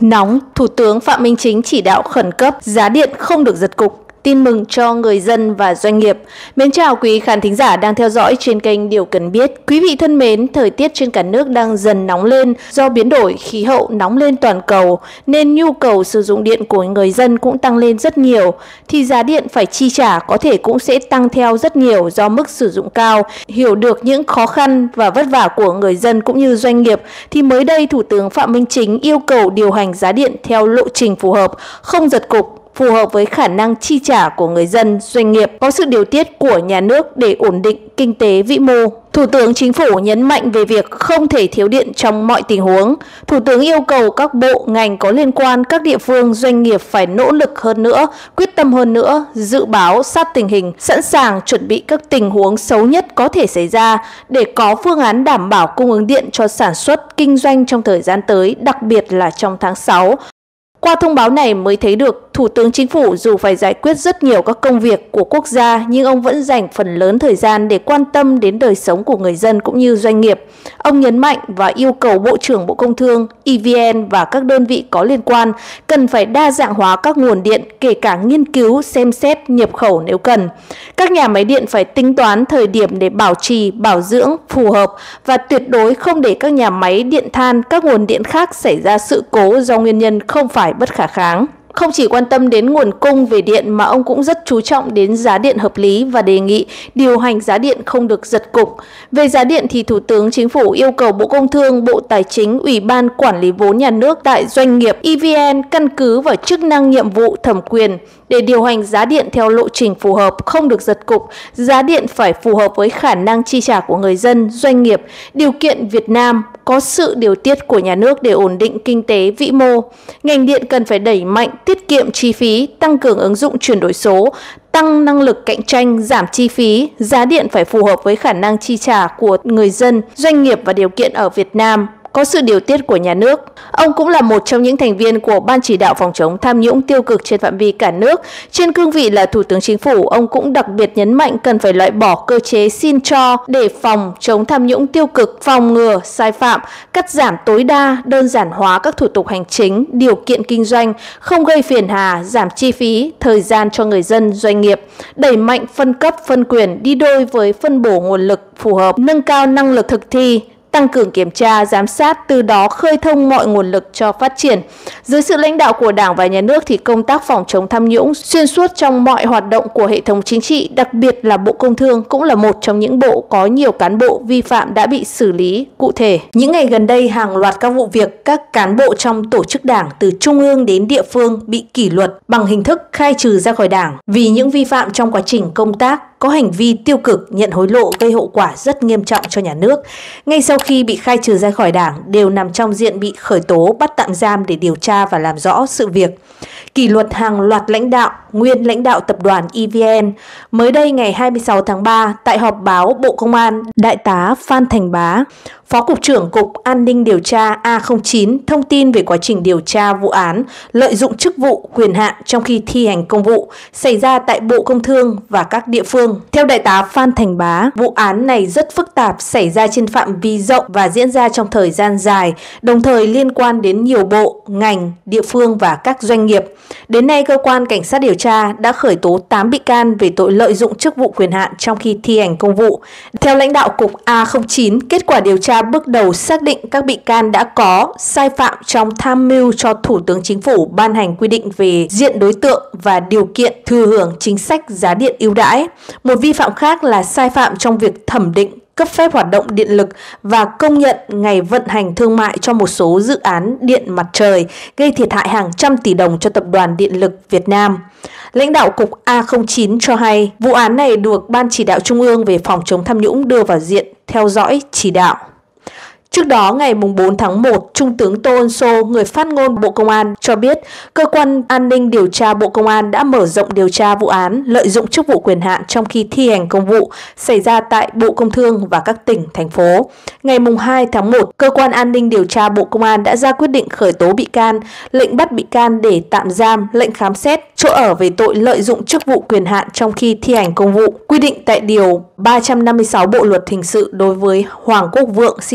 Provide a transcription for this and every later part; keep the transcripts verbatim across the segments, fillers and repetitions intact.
Nóng, Thủ tướng Phạm Minh Chính chỉ đạo khẩn cấp giá điện không được giật cục. Tin mừng cho người dân và doanh nghiệp. Mến chào quý khán thính giả đang theo dõi trên kênh Điều Cần Biết. Quý vị thân mến, thời tiết trên cả nước đang dần nóng lên do biến đổi khí hậu nóng lên toàn cầu, nên nhu cầu sử dụng điện của người dân cũng tăng lên rất nhiều. Thì giá điện phải chi trả có thể cũng sẽ tăng theo rất nhiều do mức sử dụng cao. Hiểu được những khó khăn và vất vả của người dân cũng như doanh nghiệp, thì mới đây Thủ tướng Phạm Minh Chính yêu cầu điều hành giá điện theo lộ trình phù hợp, không giật cục, phù hợp với khả năng chi trả của người dân, doanh nghiệp, có sự điều tiết của nhà nước để ổn định kinh tế vĩ mô. Thủ tướng Chính phủ nhấn mạnh về việc không thể thiếu điện trong mọi tình huống. Thủ tướng yêu cầu các bộ, ngành có liên quan, các địa phương, doanh nghiệp phải nỗ lực hơn nữa, quyết tâm hơn nữa, dự báo sát tình hình, sẵn sàng chuẩn bị các tình huống xấu nhất có thể xảy ra để có phương án đảm bảo cung ứng điện cho sản xuất, kinh doanh trong thời gian tới, đặc biệt là trong tháng sáu. Qua thông báo này mới thấy được Thủ tướng Chính phủ dù phải giải quyết rất nhiều các công việc của quốc gia, nhưng ông vẫn dành phần lớn thời gian để quan tâm đến đời sống của người dân cũng như doanh nghiệp. Ông nhấn mạnh và yêu cầu Bộ trưởng Bộ Công Thương, e vê en và các đơn vị có liên quan cần phải đa dạng hóa các nguồn điện, kể cả nghiên cứu, xem xét, nhập khẩu nếu cần. Các nhà máy điện phải tính toán thời điểm để bảo trì, bảo dưỡng phù hợp và tuyệt đối không để các nhà máy điện than, các nguồn điện khác xảy ra sự cố do nguyên nhân không phải bất khả kháng. Không chỉ quan tâm đến nguồn cung về điện mà ông cũng rất chú trọng đến giá điện hợp lý và đề nghị điều hành giá điện không được giật cục. Về giá điện thì Thủ tướng Chính phủ yêu cầu Bộ Công Thương, Bộ Tài chính, Ủy ban Quản lý vốn nhà nước tại doanh nghiệp, e vê en căn cứ vào chức năng nhiệm vụ thẩm quyền để điều hành giá điện theo lộ trình phù hợp, không được giật cục. Giá điện phải phù hợp với khả năng chi trả của người dân, doanh nghiệp, điều kiện Việt Nam, có sự điều tiết của nhà nước để ổn định kinh tế vĩ mô. Ngành điện cần phải đẩy mạnh tiết kiệm chi phí, tăng cường ứng dụng chuyển đổi số, tăng năng lực cạnh tranh, giảm chi phí. Giá điện phải phù hợp với khả năng chi trả của người dân, doanh nghiệp và điều kiện ở Việt Nam, có sự điều tiết của nhà nước. Ông cũng là một trong những thành viên của Ban chỉ đạo phòng chống tham nhũng tiêu cực trên phạm vi cả nước. Trên cương vị là Thủ tướng Chính phủ, ông cũng đặc biệt nhấn mạnh cần phải loại bỏ cơ chế xin cho để phòng chống tham nhũng tiêu cực, phòng ngừa sai phạm, cắt giảm tối đa, đơn giản hóa các thủ tục hành chính, điều kiện kinh doanh, không gây phiền hà, giảm chi phí, thời gian cho người dân, doanh nghiệp, đẩy mạnh phân cấp, phân quyền đi đôi với phân bổ nguồn lực phù hợp, nâng cao năng lực thực thi, tăng cường kiểm tra, giám sát, từ đó khơi thông mọi nguồn lực cho phát triển. Dưới sự lãnh đạo của Đảng và Nhà nước thì công tác phòng chống tham nhũng xuyên suốt trong mọi hoạt động của hệ thống chính trị, đặc biệt là Bộ Công Thương cũng là một trong những bộ có nhiều cán bộ vi phạm đã bị xử lý cụ thể. Những ngày gần đây, hàng loạt các vụ việc các cán bộ trong tổ chức Đảng từ trung ương đến địa phương bị kỷ luật bằng hình thức khai trừ ra khỏi Đảng vì những vi phạm trong quá trình công tác, có hành vi tiêu cực, nhận hối lộ gây hậu quả rất nghiêm trọng cho nhà nước. Ngay sau khi bị khai trừ ra khỏi Đảng đều nằm trong diện bị khởi tố, bắt tạm giam để điều tra và làm rõ sự việc. Kỷ luật hàng loạt lãnh đạo, nguyên lãnh đạo tập đoàn e vê en. Mới đây ngày hai mươi sáu tháng ba, tại họp báo Bộ Công an, Đại tá Phan Thành Bá, Phó Cục trưởng Cục An ninh điều tra A không chín thông tin về quá trình điều tra vụ án lợi dụng chức vụ quyền hạn trong khi thi hành công vụ xảy ra tại Bộ Công Thương và các địa phương. Theo Đại tá Phan Thành Bá, vụ án này rất phức tạp, xảy ra trên phạm vi rộng và diễn ra trong thời gian dài, đồng thời liên quan đến nhiều bộ, ngành, địa phương và các doanh nghiệp. Đến nay, Cơ quan Cảnh sát điều tra đã khởi tố tám bị can về tội lợi dụng chức vụ quyền hạn trong khi thi hành công vụ. Theo lãnh đạo Cục A không chín, kết quả điều tra bước đầu xác định các bị can đã có sai phạm trong tham mưu cho Thủ tướng Chính phủ ban hành quy định về diện đối tượng và điều kiện thừa hưởng chính sách giá điện ưu đãi. Một vi phạm khác là sai phạm trong việc thẩm định, cấp phép hoạt động điện lực và công nhận ngày vận hành thương mại cho một số dự án điện mặt trời, gây thiệt hại hàng trăm tỷ đồng cho Tập đoàn Điện lực Việt Nam. Lãnh đạo Cục A không chín cho hay, vụ án này được Ban chỉ đạo Trung ương về phòng chống tham nhũng đưa vào diện theo dõi chỉ đạo. Trước đó, ngày bốn tháng một, Trung tướng Tô Ân Sô, người phát ngôn Bộ Công an, cho biết Cơ quan An ninh điều tra Bộ Công an đã mở rộng điều tra vụ án lợi dụng chức vụ quyền hạn trong khi thi hành công vụ xảy ra tại Bộ Công Thương và các tỉnh, thành phố. Ngày hai tháng một, Cơ quan An ninh điều tra Bộ Công an đã ra quyết định khởi tố bị can, lệnh bắt bị can để tạm giam, lệnh khám xét chỗ ở về tội lợi dụng chức vụ quyền hạn trong khi thi hành công vụ, quy định tại Điều ba trăm năm mươi sáu Bộ Luật Hình sự đối với Hoàng Quốc Vượng sinh năm một nghìn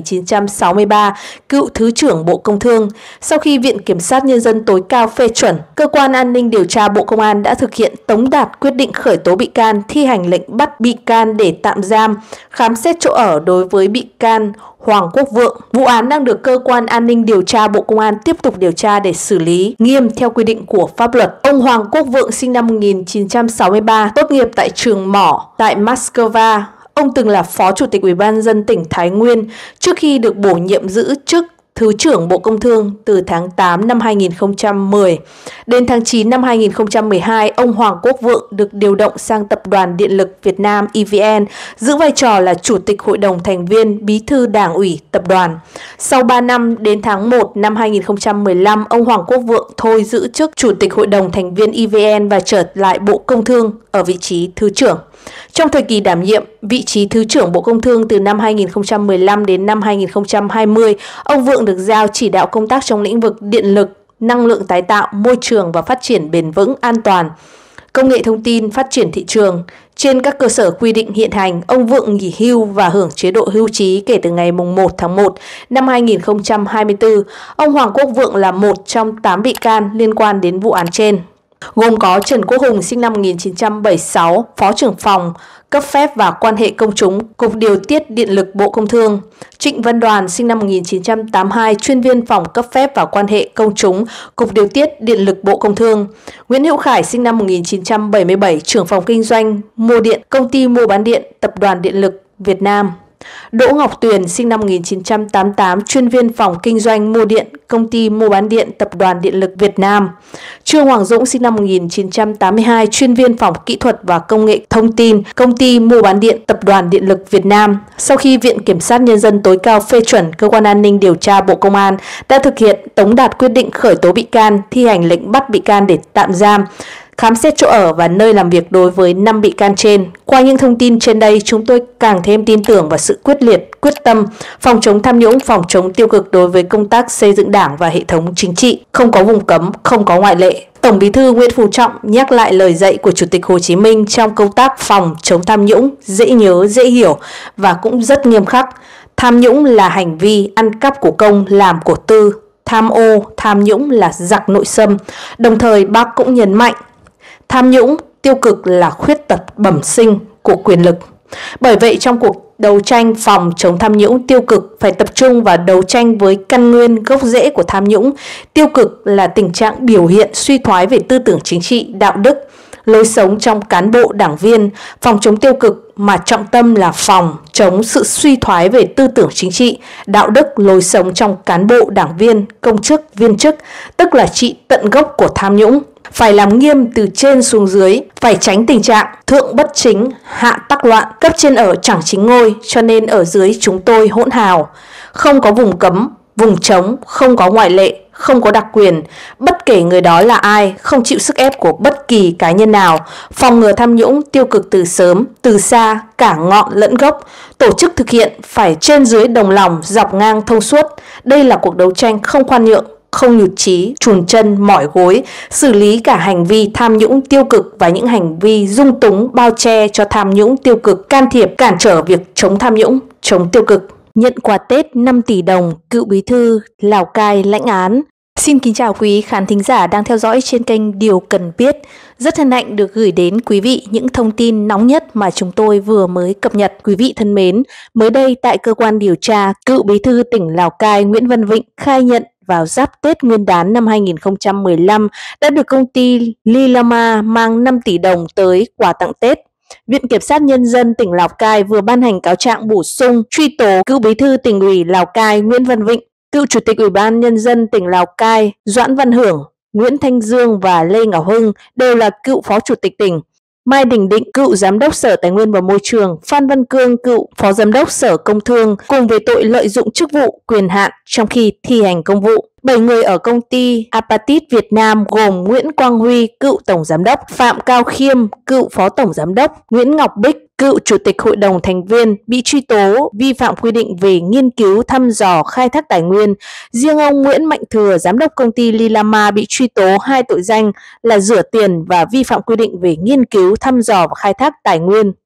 chín trăm sáu mươi ba, cựu Thứ trưởng Bộ Công Thương. Sau khi Viện Kiểm sát Nhân dân tối cao phê chuẩn, Cơ quan An ninh Điều tra Bộ Công an đã thực hiện tống đạt quyết định khởi tố bị can, thi hành lệnh bắt bị can để tạm giam, khám xét chỗ ở đối với bị can Hoàng Quốc Vượng. Vụ án đang được Cơ quan An ninh Điều tra Bộ Công an tiếp tục điều tra để xử lý nghiêm theo quy định của pháp luật. Ông Hoàng Quốc Vượng sinh năm một nghìn chín trăm sáu mươi ba, tốt nghiệp tại trường mỏ tại Moscow. Ông từng là Phó Chủ tịch Ủy ban nhân dân tỉnh Thái Nguyên trước khi được bổ nhiệm giữ chức Thứ trưởng Bộ Công Thương từ tháng tám năm hai nghìn không trăm mười. Đến tháng chín năm hai nghìn không trăm mười hai, ông Hoàng Quốc Vượng được điều động sang Tập đoàn Điện lực Việt Nam E V N, giữ vai trò là Chủ tịch Hội đồng thành viên, Bí thư Đảng ủy Tập đoàn. Sau ba năm, đến tháng một năm hai nghìn không trăm mười lăm, ông Hoàng Quốc Vượng thôi giữ chức Chủ tịch Hội đồng thành viên E V N và trở lại Bộ Công Thương ở vị trí Thứ trưởng. Trong thời kỳ đảm nhiệm vị trí Thứ trưởng Bộ Công Thương từ năm hai nghìn không trăm mười lăm đến năm hai nghìn không trăm hai mươi, ông Vượng được giao chỉ đạo công tác trong lĩnh vực điện lực, năng lượng tái tạo, môi trường và phát triển bền vững, an toàn, công nghệ thông tin, phát triển thị trường. Trên các cơ sở quy định hiện hành, ông Vượng nghỉ hưu và hưởng chế độ hưu trí kể từ ngày một tháng một năm hai nghìn không trăm hai mươi tư. Ông Hoàng Quốc Vượng là một trong tám bị can liên quan đến vụ án trên, gồm có Trần Quốc Hùng sinh năm một nghìn chín trăm bảy mươi sáu, Phó trưởng phòng cấp phép và quan hệ công chúng, Cục Điều tiết Điện lực Bộ Công Thương; Trịnh Văn Đoàn sinh năm một nghìn chín trăm tám mươi hai, chuyên viên phòng cấp phép và quan hệ công chúng, Cục Điều tiết Điện lực Bộ Công Thương; Nguyễn Hữu Khải sinh năm một nghìn chín trăm bảy mươi bảy, trưởng phòng kinh doanh mua điện, Công ty mua bán điện, Tập đoàn Điện lực Việt Nam; Đỗ Ngọc Tuyền sinh năm một nghìn chín trăm tám mươi tám, chuyên viên phòng kinh doanh mua điện, Công ty mua bán điện, Tập đoàn Điện lực Việt Nam; Trương Hoàng Dũng sinh năm một nghìn chín trăm tám mươi hai, chuyên viên phòng kỹ thuật và công nghệ thông tin, Công ty mua bán điện, Tập đoàn Điện lực Việt Nam. Sau khi Viện Kiểm sát Nhân dân tối cao phê chuẩn, Cơ quan An ninh Điều tra Bộ Công an đã thực hiện tống đạt quyết định khởi tố bị can, thi hành lệnh bắt bị can để tạm giam, khám xét chỗ ở và nơi làm việc đối với năm bị can trên. Qua những thông tin trên đây, chúng tôi càng thêm tin tưởng vào sự quyết liệt, quyết tâm phòng chống tham nhũng, phòng chống tiêu cực đối với công tác xây dựng Đảng và hệ thống chính trị, không có vùng cấm, không có ngoại lệ. Tổng Bí thư Nguyễn Phú Trọng nhắc lại lời dạy của Chủ tịch Hồ Chí Minh trong công tác phòng chống tham nhũng, dễ nhớ, dễ hiểu và cũng rất nghiêm khắc. Tham nhũng là hành vi ăn cắp của công, làm của tư. Tham ô, tham nhũng là giặc nội xâm. Đồng thời, bác cũng nhấn mạnh tham nhũng, tiêu cực là khuyết tật bẩm sinh của quyền lực. Bởi vậy, trong cuộc đấu tranh phòng chống tham nhũng tiêu cực phải tập trung vào đấu tranh với căn nguyên gốc rễ của tham nhũng. Tiêu cực là tình trạng biểu hiện suy thoái về tư tưởng chính trị, đạo đức, lối sống trong cán bộ đảng viên. Phòng chống tiêu cực mà trọng tâm là phòng chống sự suy thoái về tư tưởng chính trị, đạo đức, lối sống trong cán bộ đảng viên, công chức, viên chức, tức là trị tận gốc của tham nhũng. Phải làm nghiêm từ trên xuống dưới, phải tránh tình trạng thượng bất chính, hạ tắc loạn, cấp trên ở chẳng chính ngôi, cho nên ở dưới chúng tôi hỗn hào. Không có vùng cấm, vùng trống, không có ngoại lệ, không có đặc quyền, bất kể người đó là ai, không chịu sức ép của bất kỳ cá nhân nào, phòng ngừa tham nhũng tiêu cực từ sớm, từ xa, cả ngọn lẫn gốc, tổ chức thực hiện phải trên dưới đồng lòng, dọc ngang thông suốt. Đây là cuộc đấu tranh không khoan nhượng, không nhụt chí, chùn chân, mỏi gối, xử lý cả hành vi tham nhũng tiêu cực và những hành vi dung túng bao che cho tham nhũng tiêu cực, can thiệp, cản trở việc chống tham nhũng, chống tiêu cực. Nhận quà Tết năm tỷ đồng, cựu bí thư Lào Cai lãnh án. Xin kính chào quý khán thính giả đang theo dõi trên kênh Điều Cần Biết. Rất hân hạnh được gửi đến quý vị những thông tin nóng nhất mà chúng tôi vừa mới cập nhật. Quý vị thân mến, mới đây tại cơ quan điều tra, cựu bí thư tỉnh Lào Cai Nguyễn Văn Vịnh khai nhận vào giáp Tết Nguyên đán năm hai nghìn không trăm mười lăm đã được công ty Lilama mang năm tỷ đồng tới quà tặng Tết. Viện Kiểm sát Nhân dân tỉnh Lào Cai vừa ban hành cáo trạng bổ sung truy tố cựu bí thư tỉnh ủy Lào Cai Nguyễn Văn Vịnh, cựu Chủ tịch Ủy ban Nhân dân tỉnh Lào Cai Doãn Văn Hưởng, Nguyễn Thanh Dương và Lê Ngọc Hưng đều là cựu Phó Chủ tịch tỉnh, Mai Đình Định, cựu Giám đốc Sở Tài nguyên và Môi trường, Phan Văn Cương, cựu Phó Giám đốc Sở Công Thương, cùng về tội lợi dụng chức vụ, quyền hạn trong khi thi hành công vụ. Bảy người ở công ty Apatit Việt Nam gồm Nguyễn Quang Huy, cựu Tổng Giám đốc, Phạm Cao Khiêm, cựu Phó Tổng Giám đốc, Nguyễn Ngọc Bích, cựu Chủ tịch Hội đồng thành viên bị truy tố vi phạm quy định về nghiên cứu, thăm dò, khai thác tài nguyên. Riêng ông Nguyễn Mạnh Thừa, Giám đốc công ty Lilama bị truy tố hai tội danh là rửa tiền và vi phạm quy định về nghiên cứu, thăm dò và khai thác tài nguyên.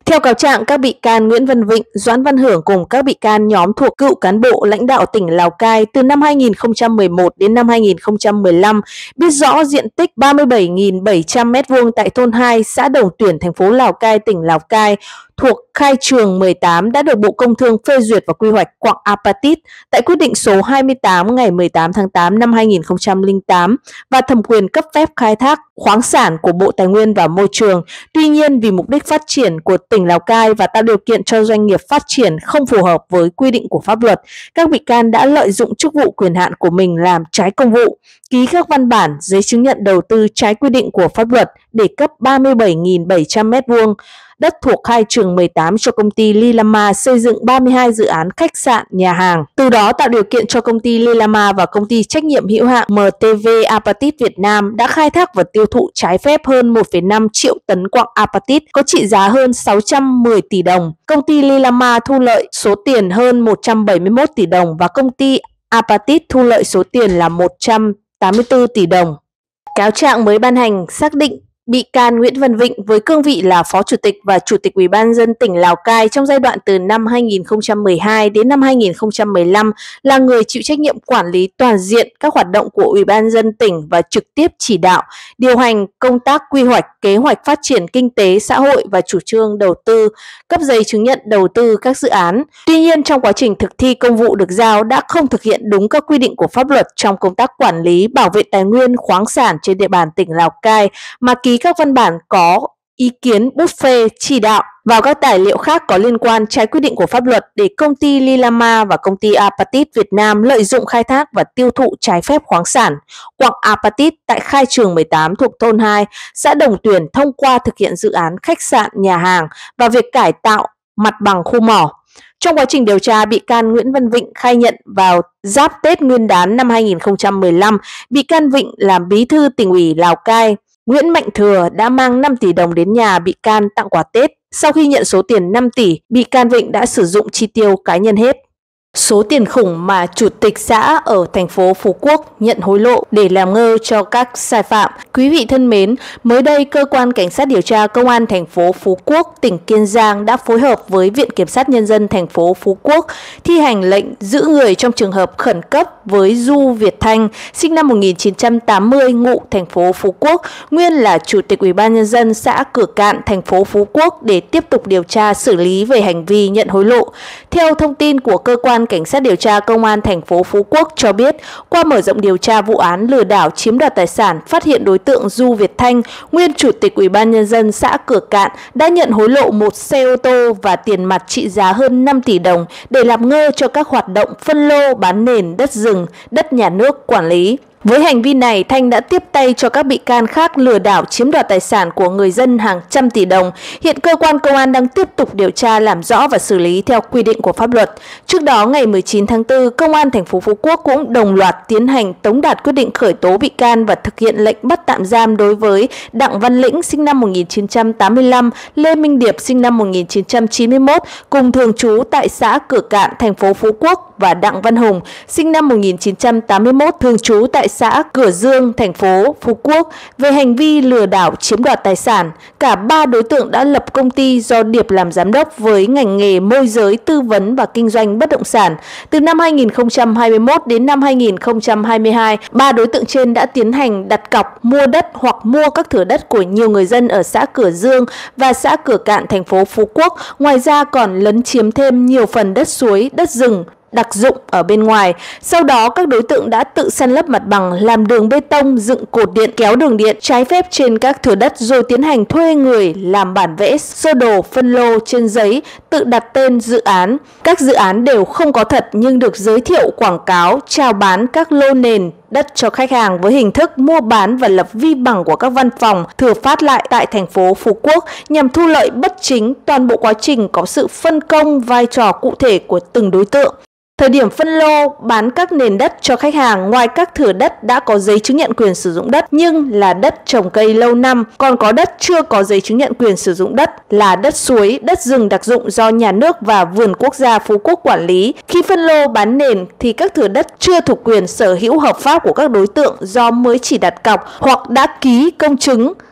Theo cáo trạng, các bị can Nguyễn Văn Vịnh, Doãn Văn Hưởng cùng các bị can nhóm thuộc cựu cán bộ lãnh đạo tỉnh Lào Cai từ năm hai nghìn không trăm mười một đến năm hai nghìn không trăm mười lăm biết rõ diện tích ba mươi bảy nghìn bảy trăm mét vuông tại thôn hai, xã Đồng Tuyển, thành phố Lào Cai, tỉnh Lào Cai thuộc khai trường mười tám đã được Bộ Công Thương phê duyệt và quy hoạch quặng apatit tại quyết định số hai mươi tám ngày mười tám tháng tám năm hai nghìn không trăm lẻ tám và thẩm quyền cấp phép khai thác khoáng sản của Bộ Tài nguyên và Môi trường. Tuy nhiên, vì mục đích phát triển của tỉnh Lào Cai và tạo điều kiện cho doanh nghiệp phát triển không phù hợp với quy định của pháp luật, các bị can đã lợi dụng chức vụ quyền hạn của mình làm trái công vụ, ký các văn bản giấy chứng nhận đầu tư trái quy định của pháp luật để cấp ba mươi bảy nghìn bảy trăm mét vuông đất thuộc khai trường mười tám cho công ty Lilama xây dựng ba mươi hai dự án khách sạn, nhà hàng. Từ đó tạo điều kiện cho công ty Lilama và công ty trách nhiệm hữu hạn em tê vê Apatit Việt Nam đã khai thác và tiêu thụ trái phép hơn một phẩy năm triệu tấn quặng apatit có trị giá hơn sáu trăm mười tỷ đồng. Công ty Lilama thu lợi số tiền hơn một trăm bảy mươi mốt tỷ đồng và công ty Apatit thu lợi số tiền là một trăm tám mươi tư tỷ đồng. Cáo trạng mới ban hành xác định bị can Nguyễn Văn Vịnh với cương vị là Phó Chủ tịch và Chủ tịch Ủy ban nhân dân tỉnh Lào Cai trong giai đoạn từ năm hai nghìn không trăm mười hai đến năm hai nghìn không trăm mười lăm là người chịu trách nhiệm quản lý toàn diện các hoạt động của Ủy ban nhân dân tỉnh và trực tiếp chỉ đạo, điều hành công tác quy hoạch, kế hoạch phát triển kinh tế xã hội và chủ trương đầu tư, cấp giấy chứng nhận đầu tư các dự án. Tuy nhiên, trong quá trình thực thi công vụ được giao đã không thực hiện đúng các quy định của pháp luật trong công tác quản lý, bảo vệ tài nguyên khoáng sản trên địa bàn tỉnh Lào Cai mà ký các văn bản có ý kiến bút phê, chỉ đạo vào các tài liệu khác có liên quan trái quy định của pháp luật để công ty Lilama và công ty Apatit Việt Nam lợi dụng khai thác và tiêu thụ trái phép khoáng sản quặng apatit tại khai trường mười tám thuộc thôn hai, xã Đồng Tuyển thông qua thực hiện dự án khách sạn, nhà hàng và việc cải tạo mặt bằng khu mỏ. Trong quá trình điều tra, bị can Nguyễn Văn Vịnh khai nhận vào giáp Tết Nguyên đán năm hai nghìn không trăm mười lăm, bị can Vịnh làm bí thư tỉnh ủy Lào Cai, Nguyễn Mạnh Thừa đã mang năm tỷ đồng đến nhà bị can tặng quà Tết. Sau khi nhận số tiền năm tỷ, bị can Vịnh đã sử dụng chi tiêu cá nhân hết. Số tiền khủng mà chủ tịch xã ở thành phố Phú Quốc nhận hối lộ để làm ngơ cho các sai phạm. Quý vị thân mến, mới đây cơ quan cảnh sát điều tra công an thành phố Phú Quốc, tỉnh Kiên Giang đã phối hợp với Viện Kiểm sát Nhân dân thành phố Phú Quốc thi hành lệnh giữ người trong trường hợp khẩn cấp với Du Việt Thanh, sinh năm một nghìn chín trăm tám mươi, ngụ thành phố Phú Quốc, nguyên là Chủ tịch Ủy ban Nhân dân xã Cửa Cạn, thành phố Phú Quốc để tiếp tục điều tra xử lý về hành vi nhận hối lộ. Theo thông tin của cơ quan Cảnh sát điều tra Công an thành phố Phú Quốc cho biết, qua mở rộng điều tra vụ án lừa đảo chiếm đoạt tài sản, phát hiện đối tượng Du Việt Thanh, nguyên Chủ tịch Ủy ban Nhân dân xã Cửa Cạn, đã nhận hối lộ một xe ô tô và tiền mặt trị giá hơn năm tỷ đồng để làm ngơ cho các hoạt động phân lô bán nền đất rừng, đất nhà nước quản lý. Với hành vi này, Thanh đã tiếp tay cho các bị can khác lừa đảo chiếm đoạt tài sản của người dân hàng trăm tỷ đồng. Hiện cơ quan công an đang tiếp tục điều tra làm rõ và xử lý theo quy định của pháp luật. Trước đó, ngày mười chín tháng tư, Công an thành phố Phú Quốc cũng đồng loạt tiến hành tống đạt quyết định khởi tố bị can và thực hiện lệnh bắt tạm giam đối với Đặng Văn Lĩnh sinh năm một nghìn chín trăm tám mươi lăm, Lê Minh Điệp sinh năm một nghìn chín trăm chín mươi mốt, cùng thường trú tại xã Cửa Cạn, thành phố Phú Quốc, và Đặng Văn Hùng sinh năm một nghìn chín trăm tám mươi mốt, thường trú tại xã Cửa Dương, thành phố Phú Quốc về hành vi lừa đảo chiếm đoạt tài sản. Cả ba đối tượng đã lập công ty do Điệp làm giám đốc với ngành nghề môi giới, tư vấn và kinh doanh bất động sản. Từ năm hai nghìn không trăm hai mươi mốt đến năm hai nghìn không trăm hai mươi hai, ba đối tượng trên đã tiến hành đặt cọc mua đất hoặc mua các thửa đất của nhiều người dân ở xã Cửa Dương và xã Cửa Cạn, thành phố Phú Quốc. Ngoài ra còn lấn chiếm thêm nhiều phần đất suối, đất rừng đặc dụng ở bên ngoài. Sau đó các đối tượng đã tự san lấp mặt bằng, làm đường bê tông, dựng cột điện, kéo đường điện trái phép trên các thửa đất rồi tiến hành thuê người làm bản vẽ, sơ đồ, phân lô trên giấy, tự đặt tên dự án. Các dự án đều không có thật nhưng được giới thiệu quảng cáo, chào bán các lô nền đất cho khách hàng với hình thức mua bán và lập vi bằng của các văn phòng thừa phát lại tại thành phố Phú Quốc nhằm thu lợi bất chính. Toàn bộ quá trình có sự phân công vai trò cụ thể của từng đối tượng. Thời điểm phân lô bán các nền đất cho khách hàng, ngoài các thửa đất đã có giấy chứng nhận quyền sử dụng đất nhưng là đất trồng cây lâu năm, còn có đất chưa có giấy chứng nhận quyền sử dụng đất là đất suối, đất rừng đặc dụng do nhà nước và Vườn Quốc gia Phú Quốc quản lý. Khi phân lô bán nền thì các thửa đất chưa thuộc quyền sở hữu hợp pháp của các đối tượng do mới chỉ đặt cọc hoặc đã ký công chứng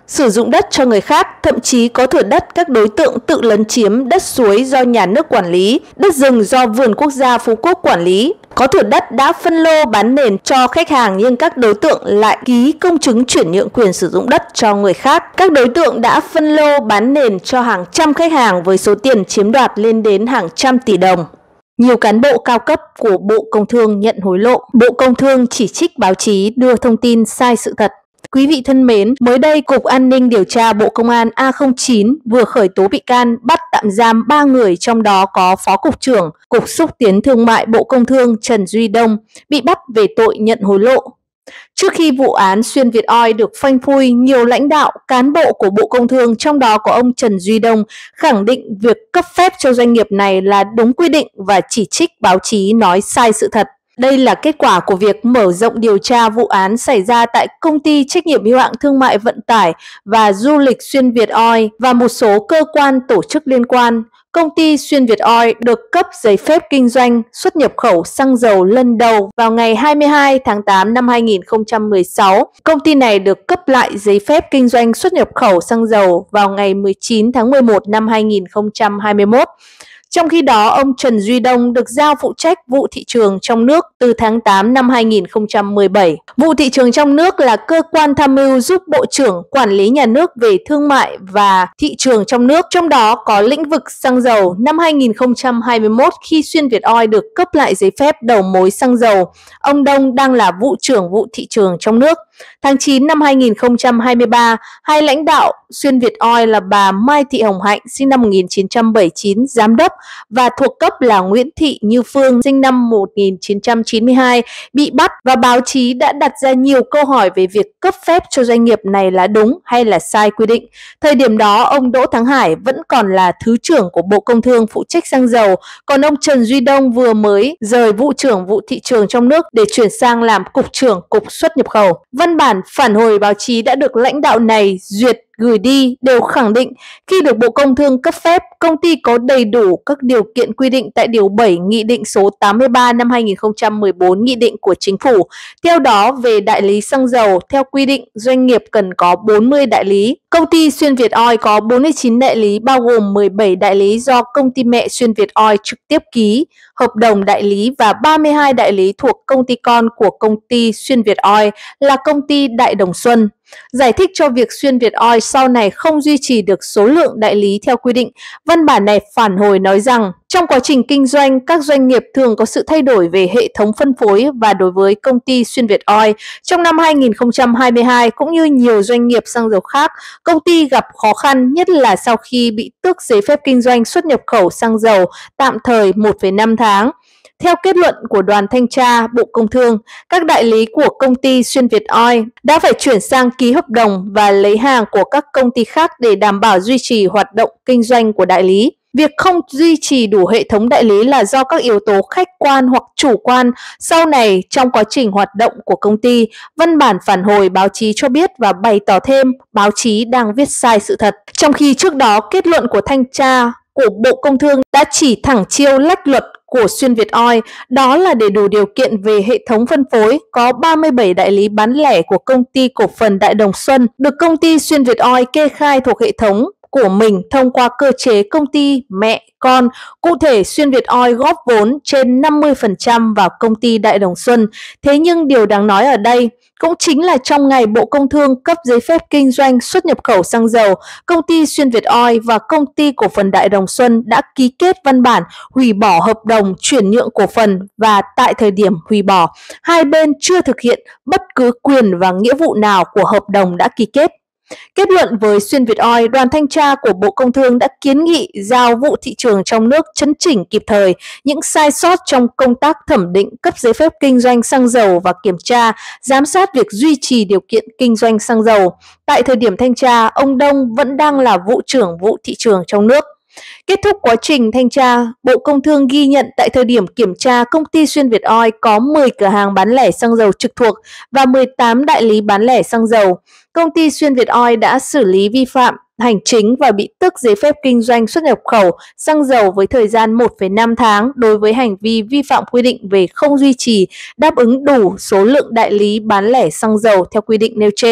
sử dụng đất cho người khác, thậm chí có thửa đất các đối tượng tự lấn chiếm đất suối do nhà nước quản lý, đất rừng do Vườn Quốc gia Phú Quốc quản lý. Có thửa đất đã phân lô bán nền cho khách hàng nhưng các đối tượng lại ký công chứng chuyển nhượng quyền sử dụng đất cho người khác. Các đối tượng đã phân lô bán nền cho hàng trăm khách hàng với số tiền chiếm đoạt lên đến hàng trăm tỷ đồng. Nhiều cán bộ cao cấp của Bộ Công Thương nhận hối lộ. Bộ Công Thương chỉ trích báo chí đưa thông tin sai sự thật. Quý vị thân mến, mới đây Cục An ninh Điều tra Bộ Công an A không chín vừa khởi tố bị can bắt tạm giam ba người, trong đó có Phó Cục trưởng Cục Xúc tiến Thương mại Bộ Công Thương Trần Duy Đông bị bắt về tội nhận hối lộ. Trước khi vụ án Xuyên Việt Oil được phanh phui, nhiều lãnh đạo, cán bộ của Bộ Công Thương, trong đó có ông Trần Duy Đông, khẳng định việc cấp phép cho doanh nghiệp này là đúng quy định và chỉ trích báo chí nói sai sự thật. Đây là kết quả của việc mở rộng điều tra vụ án xảy ra tại Công ty Trách nhiệm hữu hạn Thương mại Vận tải và Du lịch Xuyên Việt Oil và một số cơ quan tổ chức liên quan. Công ty Xuyên Việt Oil được cấp giấy phép kinh doanh xuất nhập khẩu xăng dầu lần đầu vào ngày hai mươi hai tháng tám năm hai nghìn không trăm mười sáu. Công ty này được cấp lại giấy phép kinh doanh xuất nhập khẩu xăng dầu vào ngày mười chín tháng mười một năm hai nghìn không trăm hai mươi mốt. Trong khi đó, ông Trần Duy Đông được giao phụ trách vụ thị trường trong nước từ tháng tám năm hai nghìn không trăm mười bảy. Vụ thị trường trong nước là cơ quan tham mưu giúp Bộ trưởng quản lý nhà nước về thương mại và thị trường trong nước, trong đó có lĩnh vực xăng dầu. Năm hai nghìn không trăm hai mươi mốt, khi Xuyên Việt Oil được cấp lại giấy phép đầu mối xăng dầu, ông Đông đang là vụ trưởng vụ thị trường trong nước. Tháng chín năm hai nghìn không trăm hai mươi ba, hai lãnh đạo Xuyên Việt Oil là bà Mai Thị Hồng Hạnh sinh năm một nghìn chín trăm bảy mươi chín, giám đốc, và thuộc cấp là Nguyễn Thị Như Phương sinh năm một nghìn chín trăm chín mươi hai bị bắt, và báo chí đã đặt ra nhiều câu hỏi về việc cấp phép cho doanh nghiệp này là đúng hay là sai quy định. Thời điểm đó, ông Đỗ Thắng Hải vẫn còn là Thứ trưởng của Bộ Công Thương phụ trách xăng dầu, còn ông Trần Duy Đông vừa mới rời vụ trưởng vụ thị trường trong nước để chuyển sang làm Cục trưởng Cục xuất nhập khẩu. Văn bản phản hồi báo chí đã được lãnh đạo này duyệt gửi đi đều khẳng định khi được Bộ Công Thương cấp phép, công ty có đầy đủ các điều kiện quy định tại điều bảy Nghị định số tám mươi ba năm hai nghìn không trăm mười bốn Nghị định của Chính phủ. Theo đó, về đại lý xăng dầu, theo quy định doanh nghiệp cần có bốn mươi đại lý. Công ty Xuyên Việt Oil có bốn mươi chín đại lý, bao gồm mười bảy đại lý do công ty mẹ Xuyên Việt Oil trực tiếp ký hợp đồng đại lý và ba mươi hai đại lý thuộc công ty con của công ty Xuyên Việt Oil là công ty Đại Đồng Xuân. Giải thích cho việc Xuyên Việt Oil sau này không duy trì được số lượng đại lý theo quy định, văn bản này phản hồi nói rằng trong quá trình kinh doanh, các doanh nghiệp thường có sự thay đổi về hệ thống phân phối, và đối với công ty Xuyên Việt Oil, trong năm hai nghìn không trăm hai mươi hai cũng như nhiều doanh nghiệp xăng dầu khác, công ty gặp khó khăn nhất là sau khi bị tước giấy phép kinh doanh xuất nhập khẩu xăng dầu tạm thời một phẩy năm tháng. Theo kết luận của đoàn thanh tra Bộ Công Thương, các đại lý của công ty Xuyên Việt Oil đã phải chuyển sang ký hợp đồng và lấy hàng của các công ty khác để đảm bảo duy trì hoạt động kinh doanh của đại lý. Việc không duy trì đủ hệ thống đại lý là do các yếu tố khách quan hoặc chủ quan. Sau này, trong quá trình hoạt động của công ty, văn bản phản hồi báo chí cho biết và bày tỏ thêm báo chí đang viết sai sự thật. Trong khi trước đó, kết luận của thanh tra của Bộ Công Thương đã chỉ thẳng chiêu lách luật của Xuyên Việt Oil, đó là để đủ điều kiện về hệ thống phân phối, có ba mươi bảy đại lý bán lẻ của công ty cổ phần Đại Đồng Xuân được công ty Xuyên Việt Oil kê khai thuộc hệ thống của mình thông qua cơ chế công ty mẹ con. Cụ thể, Xuyên Việt Oil góp vốn trên năm mươi phần trăm vào công ty Đại Đồng Xuân. Thế nhưng điều đáng nói ở đây cũng chính là trong ngày Bộ Công Thương cấp giấy phép kinh doanh xuất nhập khẩu xăng dầu, công ty Xuyên Việt Oil và công ty cổ phần Đại Đồng Xuân đã ký kết văn bản hủy bỏ hợp đồng chuyển nhượng cổ phần, và tại thời điểm hủy bỏ, hai bên chưa thực hiện bất cứ quyền và nghĩa vụ nào của hợp đồng đã ký kết. Kết luận với Xuyên Việt Oil, đoàn thanh tra của Bộ Công Thương đã kiến nghị giao vụ thị trường trong nước chấn chỉnh kịp thời những sai sót trong công tác thẩm định cấp giấy phép kinh doanh xăng dầu và kiểm tra, giám sát việc duy trì điều kiện kinh doanh xăng dầu. Tại thời điểm thanh tra, ông Đông vẫn đang là vụ trưởng vụ thị trường trong nước. Kết thúc quá trình thanh tra, Bộ Công Thương ghi nhận tại thời điểm kiểm tra, công ty Xuyên Việt Oil có mười cửa hàng bán lẻ xăng dầu trực thuộc và mười tám đại lý bán lẻ xăng dầu. Công ty Xuyên Việt Oil đã xử lý vi phạm hành chính và bị tước giấy phép kinh doanh xuất nhập khẩu xăng dầu với thời gian một phẩy năm tháng đối với hành vi vi phạm quy định về không duy trì đáp ứng đủ số lượng đại lý bán lẻ xăng dầu theo quy định nêu trên.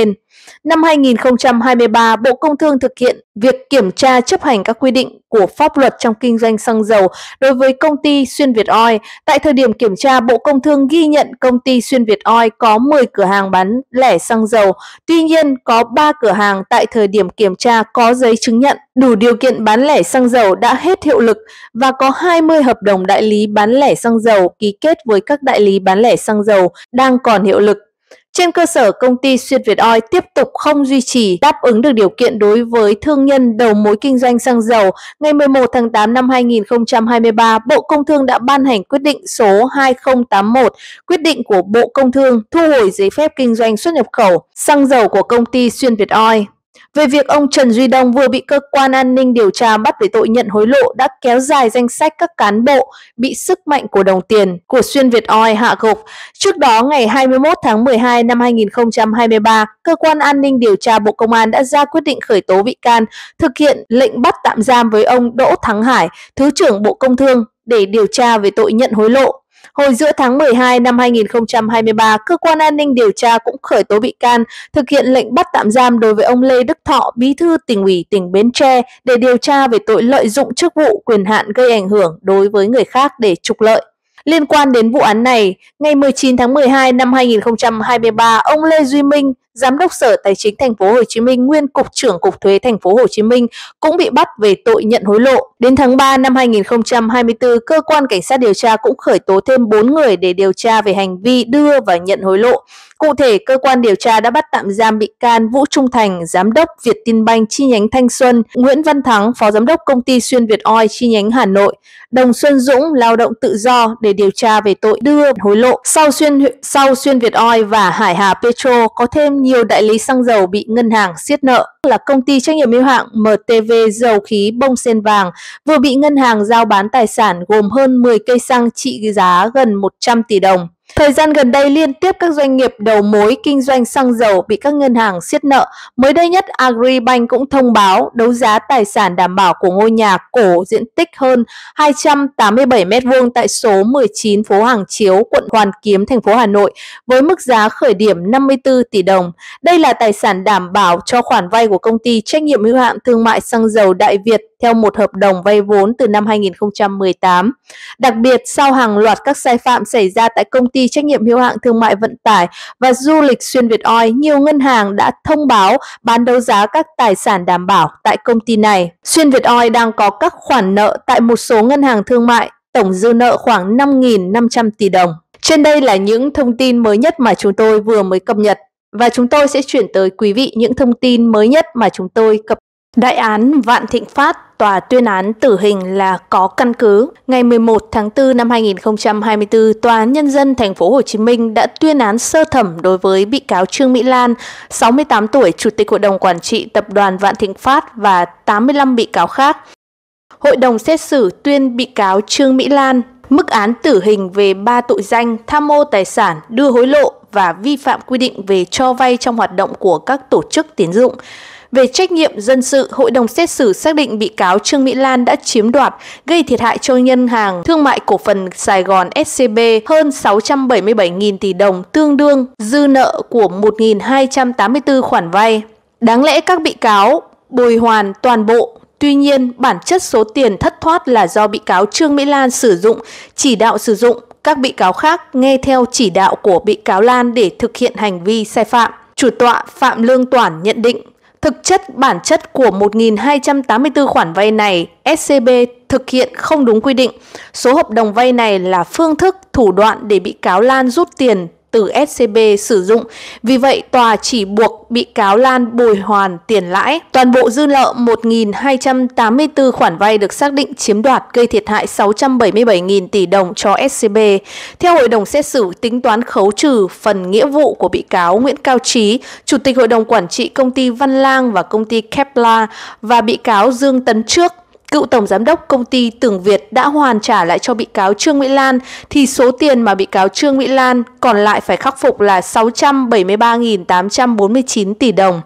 Năm hai nghìn không trăm hai mươi ba, Bộ Công Thương thực hiện việc kiểm tra chấp hành các quy định của pháp luật trong kinh doanh xăng dầu đối với công ty Xuyên Việt Oil. Tại thời điểm kiểm tra, Bộ Công Thương ghi nhận công ty Xuyên Việt Oil có mười cửa hàng bán lẻ xăng dầu. Tuy nhiên, có ba cửa hàng tại thời điểm kiểm tra có giấy chứng nhận đủ điều kiện bán lẻ xăng dầu đã hết hiệu lực và có hai mươi hợp đồng đại lý bán lẻ xăng dầu ký kết với các đại lý bán lẻ xăng dầu đang còn hiệu lực. Trên cơ sở công ty Xuyên Việt Oil tiếp tục không duy trì đáp ứng được điều kiện đối với thương nhân đầu mối kinh doanh xăng dầu, ngày mười một tháng tám năm hai nghìn không trăm hai mươi ba, Bộ Công Thương đã ban hành quyết định số hai không tám mốt, quyết định của Bộ Công Thương thu hồi giấy phép kinh doanh xuất nhập khẩu xăng dầu của công ty Xuyên Việt Oil. Về việc ông Trần Duy Đông vừa bị cơ quan an ninh điều tra bắt về tội nhận hối lộ đã kéo dài danh sách các cán bộ bị sức mạnh của đồng tiền của Xuyên Việt Oil hạ gục. Trước đó, ngày hai mươi mốt tháng mười hai năm hai nghìn không trăm hai mươi ba, Cơ quan An ninh Điều tra Bộ Công an đã ra quyết định khởi tố bị can, thực hiện lệnh bắt tạm giam với ông Đỗ Thắng Hải, Thứ trưởng Bộ Công Thương để điều tra về tội nhận hối lộ. Hồi giữa tháng mười hai năm hai nghìn không trăm hai mươi ba, Cơ quan An ninh Điều tra cũng khởi tố bị can, thực hiện lệnh bắt tạm giam đối với ông Lê Đức Thọ, Bí thư Tỉnh ủy tỉnh Bến Tre để điều tra về tội lợi dụng chức vụ quyền hạn gây ảnh hưởng đối với người khác để trục lợi. Liên quan đến vụ án này, ngày mười chín tháng mười hai năm hai nghìn không trăm hai mươi ba, ông Lê Duy Minh, Giám đốc Sở Tài chính Thành phố Hồ Chí Minh, nguyên Cục trưởng Cục Thuế Thành phố Hồ Chí Minh cũng bị bắt về tội nhận hối lộ. Đến tháng ba năm hai nghìn không trăm hai mươi tư, cơ quan cảnh sát điều tra cũng khởi tố thêm bốn người để điều tra về hành vi đưa và nhận hối lộ. Cụ thể, cơ quan điều tra đã bắt tạm giam bị can Vũ Trung Thành, Giám đốc Vietinbank chi nhánh Thanh Xuân, Nguyễn Văn Thắng, Phó Giám đốc Công ty Xuyên Việt Oil chi nhánh Hà Nội, Đồng Xuân Dũng, lao động tự do để điều tra về tội đưa hối lộ. Sau Xuyên sau Xuyên Việt Oil và Hải Hà Petro, có thêm nhiều đại lý xăng dầu bị ngân hàng siết nợ là công ty trách nhiệm hữu hạn em tê vê Dầu khí Bông Sen Vàng vừa bị ngân hàng giao bán tài sản gồm hơn mười cây xăng trị giá gần một trăm tỷ đồng. Thời gian gần đây, liên tiếp các doanh nghiệp đầu mối kinh doanh xăng dầu bị các ngân hàng siết nợ. Mới đây nhất, Agribank cũng thông báo đấu giá tài sản đảm bảo của ngôi nhà cổ diện tích hơn hai trăm tám mươi bảy mét vuông tại số mười chín phố Hàng Chiếu, quận Hoàn Kiếm, thành phố Hà Nội với mức giá khởi điểm năm mươi tư tỷ đồng. Đây là tài sản đảm bảo cho khoản vay của công ty trách nhiệm hữu hạn thương mại xăng dầu Đại Việt theo một hợp đồng vay vốn từ năm hai nghìn không trăm mười tám. Đặc biệt, sau hàng loạt các sai phạm xảy ra tại công ty trách nhiệm hữu hạn thương mại vận tải và du lịch Xuyên Việt Oil, nhiều ngân hàng đã thông báo bán đấu giá các tài sản đảm bảo tại công ty này. Xuyên Việt Oil đang có các khoản nợ tại một số ngân hàng thương mại, tổng dư nợ khoảng năm nghìn năm trăm tỷ đồng. Trên đây là những thông tin mới nhất mà chúng tôi vừa mới cập nhật và chúng tôi sẽ chuyển tới quý vị những thông tin mới nhất mà chúng tôi cập nhật. Đại án Vạn Thịnh Phát, tòa tuyên án tử hình là có căn cứ. Ngày mười một tháng tư năm hai nghìn không trăm hai mươi tư, Tòa án Nhân dân Thành phố Hồ Chí Minh đã tuyên án sơ thẩm đối với bị cáo Trương Mỹ Lan, sáu mươi tám tuổi, Chủ tịch Hội đồng Quản trị Tập đoàn Vạn Thịnh Phát và tám mươi lăm bị cáo khác. Hội đồng xét xử tuyên bị cáo Trương Mỹ Lan mức án tử hình về ba tội danh tham mô tài sản, đưa hối lộ và vi phạm quy định về cho vay trong hoạt động của các tổ chức tín dụng. Về trách nhiệm dân sự, Hội đồng xét xử xác định bị cáo Trương Mỹ Lan đã chiếm đoạt, gây thiệt hại cho Ngân hàng Thương mại Cổ phần Sài Gòn ét xê bê hơn sáu trăm bảy mươi bảy nghìn tỷ đồng, tương đương dư nợ của một nghìn hai trăm tám mươi tư khoản vay. Đáng lẽ các bị cáo bồi hoàn toàn bộ. Tuy nhiên, bản chất số tiền thất thoát là do bị cáo Trương Mỹ Lan sử dụng, chỉ đạo sử dụng. Các bị cáo khác nghe theo chỉ đạo của bị cáo Lan để thực hiện hành vi sai phạm. Chủ tọa Phạm Lương Toản nhận định, thực chất bản chất của một nghìn hai trăm tám mươi tư khoản vay này, ét xê bê thực hiện không đúng quy định. Số hợp đồng vay này là phương thức, thủ đoạn để bị cáo Lan rút tiền từ ét xê bê sử dụng. Vì vậy, tòa chỉ buộc bị cáo Lan bồi hoàn tiền lãi. Toàn bộ dư nợ một nghìn hai trăm tám mươi tư khoản vay được xác định chiếm đoạt gây thiệt hại sáu trăm bảy mươi bảy nghìn tỷ đồng cho ét xê bê. Theo hội đồng xét xử, tính toán khấu trừ phần nghĩa vụ của bị cáo Nguyễn Cao Trí, Chủ tịch Hội đồng Quản trị Công ty Văn Lang và Công ty Kepler và bị cáo Dương Tấn Trước, cựu tổng giám đốc công ty Tường Việt đã hoàn trả lại cho bị cáo Trương Mỹ Lan, thì số tiền mà bị cáo Trương Mỹ Lan còn lại phải khắc phục là sáu trăm bảy mươi ba nghìn tám trăm bốn mươi chín tỷ đồng.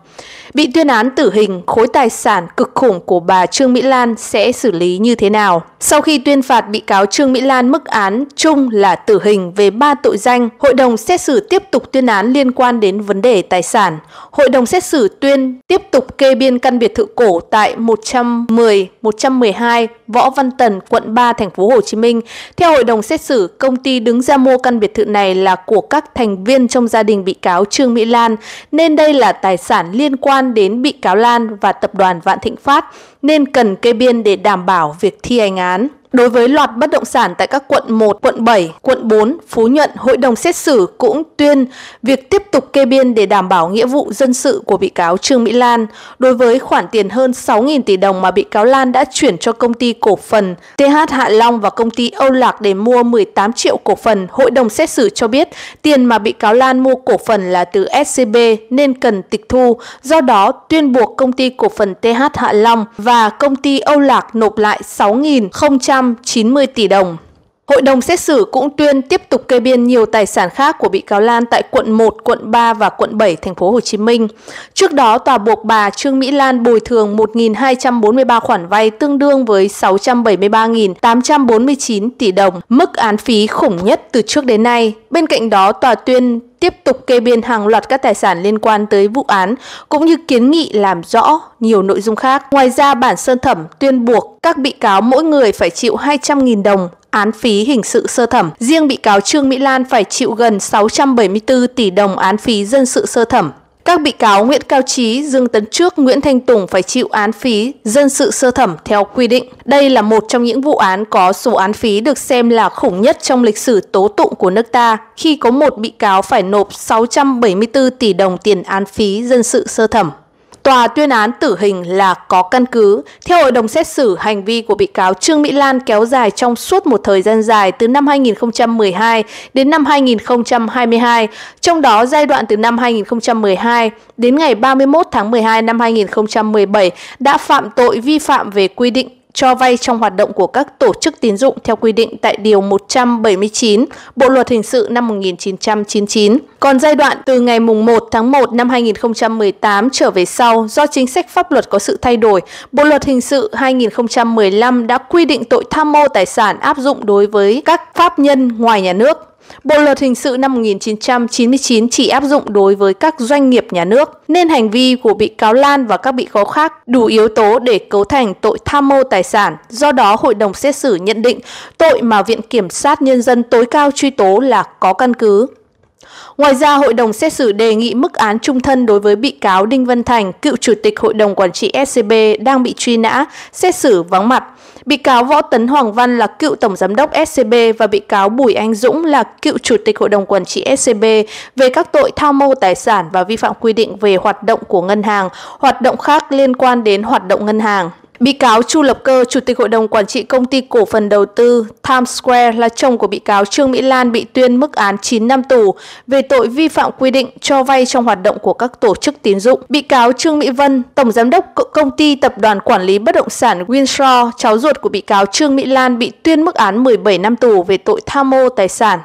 Bị tuyên án tử hình, khối tài sản cực khủng của bà Trương Mỹ Lan sẽ xử lý như thế nào? Sau khi tuyên phạt bị cáo Trương Mỹ Lan mức án chung là tử hình về ba tội danh, hội đồng xét xử tiếp tục tuyên án liên quan đến vấn đề tài sản. Hội đồng xét xử tuyên tiếp tục kê biên căn biệt thự cổ tại một trăm mười, một trăm mười hai Võ Văn Tần, quận ba, thành phố Hồ Chí Minh. Theo hội đồng xét xử, công ty đứng ra mua căn biệt thự này là của các thành viên trong gia đình bị cáo Trương Mỹ Lan, nên đây là tài sản liên quan đến bị cáo Lan và tập đoàn Vạn Thịnh Phát, nên cần kê biên để đảm bảo việc thi hành án. Đối với loạt bất động sản tại các quận một, quận bảy, quận bốn, Phú Nhuận, hội đồng xét xử cũng tuyên việc tiếp tục kê biên để đảm bảo nghĩa vụ dân sự của bị cáo Trương Mỹ Lan. Đối với khoản tiền hơn sáu nghìn tỷ đồng mà bị cáo Lan đã chuyển cho công ty cổ phần tê hát Hạ Long và công ty Âu Lạc để mua mười tám triệu cổ phần, hội đồng xét xử cho biết tiền mà bị cáo Lan mua cổ phần là từ ét xê bê nên cần tịch thu, do đó tuyên buộc công ty cổ phần tê hát Hạ Long và công ty Âu Lạc nộp lại sáu nghìn không trăm chín mươi tỷ đồng. Hội đồng xét xử cũng tuyên tiếp tục kê biên nhiều tài sản khác của bị cáo Lan tại quận một, quận ba và quận bảy, thành phố Hồ Chí Minh. Trước đó, tòa buộc bà Trương Mỹ Lan bồi thường một nghìn hai trăm bốn mươi ba khoản vay tương đương với sáu trăm bảy mươi ba nghìn tám trăm bốn mươi chín tỷ đồng, mức án phí khủng nhất từ trước đến nay. Bên cạnh đó, tòa tuyên tiếp tục kê biên hàng loạt các tài sản liên quan tới vụ án, cũng như kiến nghị làm rõ nhiều nội dung khác. Ngoài ra, bản sơ thẩm tuyên buộc các bị cáo mỗi người phải chịu hai trăm nghìn đồng án phí hình sự sơ thẩm. Riêng bị cáo Trương Mỹ Lan phải chịu gần sáu trăm bảy mươi tư tỷ đồng án phí dân sự sơ thẩm. Các bị cáo Nguyễn Cao Trí, Dương Tấn Trước, Nguyễn Thanh Tùng phải chịu án phí dân sự sơ thẩm theo quy định. Đây là một trong những vụ án có số án phí được xem là khủng nhất trong lịch sử tố tụng của nước ta, khi có một bị cáo phải nộp sáu trăm bảy mươi tư tỷ đồng tiền án phí dân sự sơ thẩm. Tòa tuyên án tử hình là có căn cứ. Theo hội đồng xét xử, hành vi của bị cáo Trương Mỹ Lan kéo dài trong suốt một thời gian dài từ năm hai nghìn không trăm mười hai đến năm hai nghìn không trăm hai mươi hai. Trong đó, giai đoạn từ năm hai nghìn không trăm mười hai đến ngày ba mươi mốt tháng mười hai năm hai nghìn không trăm mười bảy đã phạm tội vi phạm về quy định cho vay trong hoạt động của các tổ chức tín dụng theo quy định tại Điều một trăm bảy mươi chín Bộ Luật Hình sự năm một nghìn chín trăm chín mươi chín. Còn giai đoạn từ ngày một tháng một năm hai nghìn không trăm mười tám trở về sau, do chính sách pháp luật có sự thay đổi, Bộ Luật Hình sự hai nghìn không trăm mười lăm đã quy định tội tham mô tài sản áp dụng đối với các pháp nhân ngoài nhà nước. Bộ Luật Hình sự năm một nghìn chín trăm chín mươi chín chỉ áp dụng đối với các doanh nghiệp nhà nước, nên hành vi của bị cáo Lan và các bị cáo khác đủ yếu tố để cấu thành tội tham mô tài sản. Do đó, hội đồng xét xử nhận định tội mà Viện Kiểm sát Nhân dân tối cao truy tố là có căn cứ. Ngoài ra, hội đồng xét xử đề nghị mức án chung thân đối với bị cáo Đinh Văn Thành, cựu chủ tịch Hội đồng Quản trị ét xê bê đang bị truy nã, xét xử vắng mặt. Bị cáo Võ Tấn Hoàng Văn là cựu tổng giám đốc ét xê bê và bị cáo Bùi Anh Dũng là cựu chủ tịch Hội đồng Quản trị ét xê bê về các tội tham mô tài sản và vi phạm quy định về hoạt động của ngân hàng, hoạt động khác liên quan đến hoạt động ngân hàng. Bị cáo Chu Lập Cơ, Chủ tịch Hội đồng Quản trị Công ty Cổ phần Đầu tư Times Square là chồng của bị cáo Trương Mỹ Lan bị tuyên mức án chín năm tù về tội vi phạm quy định cho vay trong hoạt động của các tổ chức tín dụng. Bị cáo Trương Mỹ Vân, Tổng Giám đốc Công ty Tập đoàn Quản lý Bất động sản Windsor, cháu ruột của bị cáo Trương Mỹ Lan bị tuyên mức án mười bảy năm tù về tội tham mô tài sản.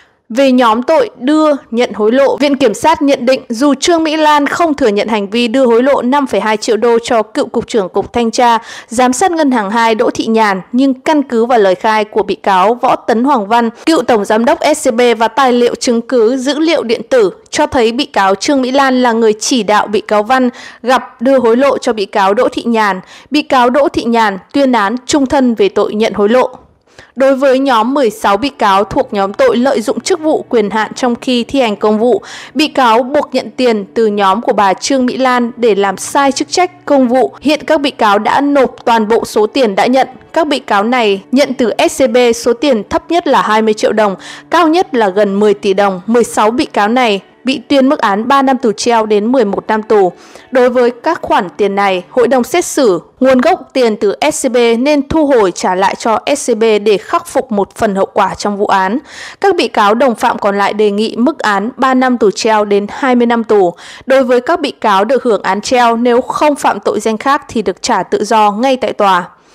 Về nhóm tội đưa, nhận hối lộ, Viện Kiểm sát nhận định dù Trương Mỹ Lan không thừa nhận hành vi đưa hối lộ năm phẩy hai triệu đô cho cựu Cục trưởng Cục Thanh tra, Giám sát Ngân hàng hai Đỗ Thị Nhàn, nhưng căn cứ vào lời khai của bị cáo Võ Tấn Hoàng Văn, cựu Tổng Giám đốc ét xê bê và tài liệu chứng cứ dữ liệu điện tử cho thấy bị cáo Trương Mỹ Lan là người chỉ đạo bị cáo Văn gặp đưa hối lộ cho bị cáo Đỗ Thị Nhàn. Bị cáo Đỗ Thị Nhàn tuyên án chung thân về tội nhận hối lộ. Đối với nhóm mười sáu bị cáo thuộc nhóm tội lợi dụng chức vụ quyền hạn trong khi thi hành công vụ, bị cáo buộc nhận tiền từ nhóm của bà Trương Mỹ Lan để làm sai chức trách công vụ. Hiện các bị cáo đã nộp toàn bộ số tiền đã nhận. Các bị cáo này nhận từ ét xê bê số tiền thấp nhất là hai mươi triệu đồng, cao nhất là gần mười tỷ đồng. mười sáu bị cáo này bị tuyên mức án ba năm tù treo đến mười một năm tù. Đối với các khoản tiền này, hội đồng xét xử nguồn gốc tiền từ ét xê bê nên thu hồi trả lại cho ét xê bê để khắc phục một phần hậu quả trong vụ án. Các bị cáo đồng phạm còn lại đề nghị mức án ba năm tù treo đến hai mươi năm tù. Đối với các bị cáo được hưởng án treo, nếu không phạm tội danh khác thì được trả tự do ngay tại tòa.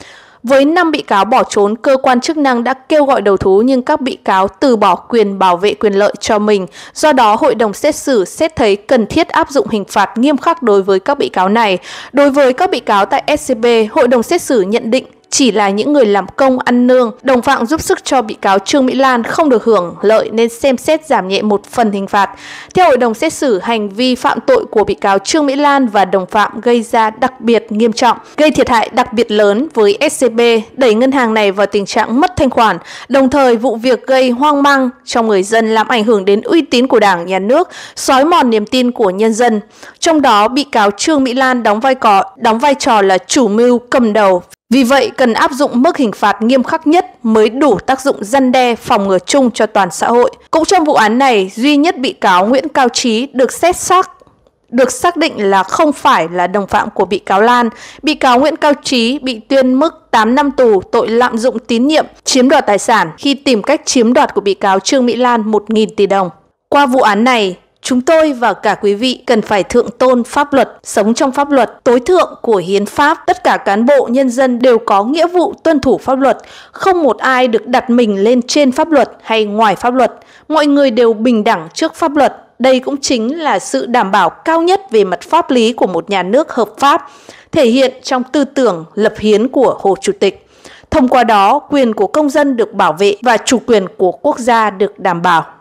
Với năm bị cáo bỏ trốn, cơ quan chức năng đã kêu gọi đầu thú nhưng các bị cáo từ bỏ quyền bảo vệ quyền lợi cho mình. Do đó, hội đồng xét xử xét thấy cần thiết áp dụng hình phạt nghiêm khắc đối với các bị cáo này. Đối với các bị cáo tại ét xê bê, hội đồng xét xử nhận định chỉ là những người làm công ăn nương, đồng phạm giúp sức cho bị cáo Trương Mỹ Lan không được hưởng lợi nên xem xét giảm nhẹ một phần hình phạt. Theo hội đồng xét xử, hành vi phạm tội của bị cáo Trương Mỹ Lan và đồng phạm gây ra đặc biệt nghiêm trọng, gây thiệt hại đặc biệt lớn với ét xê bê, đẩy ngân hàng này vào tình trạng mất thanh khoản. Đồng thời, vụ việc gây hoang mang trong người dân, làm ảnh hưởng đến uy tín của Đảng, Nhà nước, xói mòn niềm tin của nhân dân. Trong đó, bị cáo Trương Mỹ Lan đóng vai trò đóng vai trò là chủ mưu cầm đầu. Vì vậy, cần áp dụng mức hình phạt nghiêm khắc nhất mới đủ tác dụng răn đe phòng ngừa chung cho toàn xã hội. Cũng trong vụ án này, duy nhất bị cáo Nguyễn Cao Trí được xét xác được xác định là không phải là đồng phạm của bị cáo Lan. Bị cáo Nguyễn Cao Trí bị tuyên mức tám năm tù tội lạm dụng tín nhiệm, chiếm đoạt tài sản khi tìm cách chiếm đoạt của bị cáo Trương Mỹ Lan một nghìn tỷ đồng. Qua vụ án này, chúng tôi và cả quý vị cần phải thượng tôn pháp luật, sống trong pháp luật tối thượng của hiến pháp. Tất cả cán bộ, nhân dân đều có nghĩa vụ tuân thủ pháp luật. Không một ai được đặt mình lên trên pháp luật hay ngoài pháp luật. Mọi người đều bình đẳng trước pháp luật. Đây cũng chính là sự đảm bảo cao nhất về mặt pháp lý của một nhà nước hợp pháp, thể hiện trong tư tưởng lập hiến của Hồ Chủ tịch. Thông qua đó, quyền của công dân được bảo vệ và chủ quyền của quốc gia được đảm bảo.